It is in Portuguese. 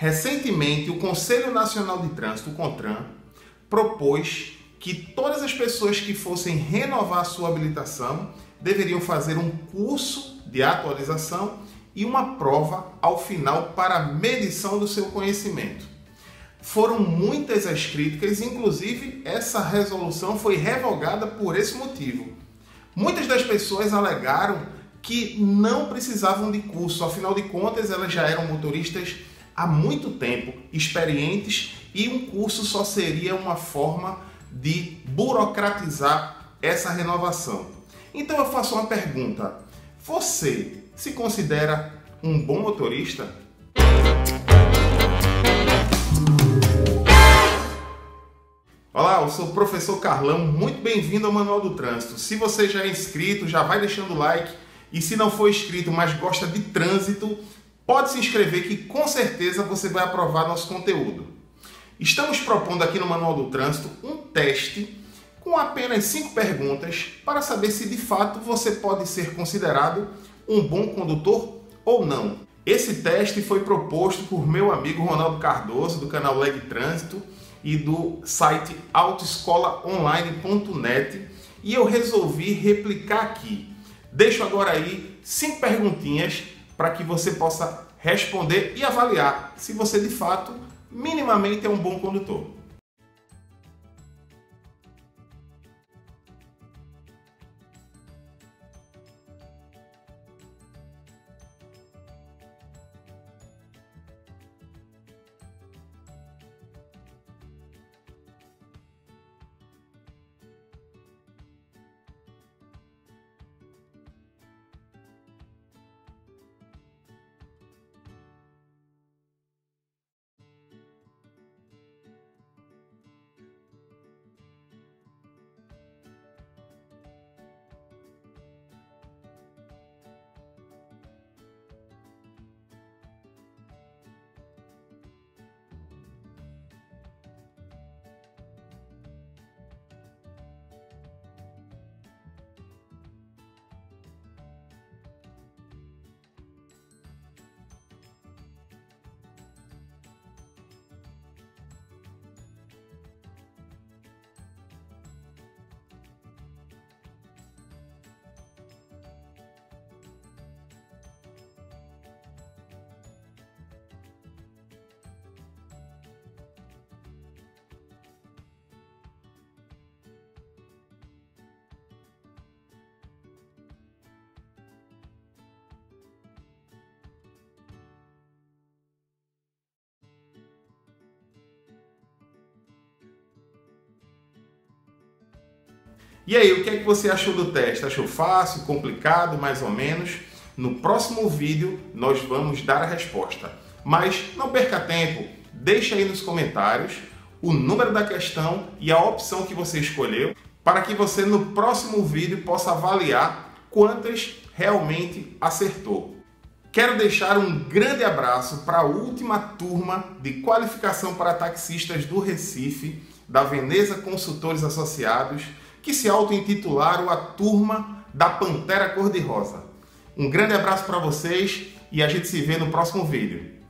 Recentemente, o Conselho Nacional de Trânsito, o CONTRAN, propôs que todas as pessoas que fossem renovar sua habilitação deveriam fazer um curso de atualização e uma prova ao final para medição do seu conhecimento. Foram muitas as críticas, inclusive essa resolução foi revogada por esse motivo. Muitas das pessoas alegaram que não precisavam de curso, afinal de contas elas já eram motoristas há muito tempo, experientes, e um curso só seria uma forma de burocratizar essa renovação. Então eu faço uma pergunta: você se considera um bom motorista? Olá, eu sou o professor Carlão, muito bem-vindo ao Manual do Trânsito. Se você já é inscrito, já vai deixando o like, e se não for inscrito, mas gosta de trânsito, pode se inscrever que com certeza você vai aprovar nosso conteúdo. Estamos propondo aqui no Manual do Trânsito um teste com apenas 5 perguntas para saber se de fato você pode ser considerado um bom condutor ou não. Esse teste foi proposto por meu amigo Ronaldo Cardoso, do canal Leg Trânsito e do site autoescolaonline.net, e eu resolvi replicar aqui. Deixo agora aí 5 perguntinhas para que você possa responder e avaliar se você de fato minimamente é um bom condutor. E aí, o que é que você achou do teste? Achou fácil, complicado, mais ou menos? No próximo vídeo nós vamos dar a resposta. Mas não perca tempo, deixa aí nos comentários o número da questão e a opção que você escolheu, para que você no próximo vídeo possa avaliar quantas realmente acertou. Quero deixar um grande abraço para a última turma de qualificação para taxistas do Recife, da Veneza Consultores Associados, que se auto-intitularam a Turma da Pantera Cor-de-Rosa. Um grande abraço para vocês e a gente se vê no próximo vídeo.